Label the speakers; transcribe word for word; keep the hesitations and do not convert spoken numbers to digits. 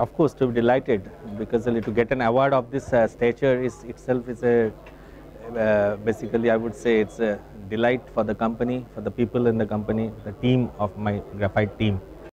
Speaker 1: of course, to be delighted, because to get an award of this uh, stature is itself is a uh, basically I would say it's a delight for the company, for the people in the company, the team of my graphite team.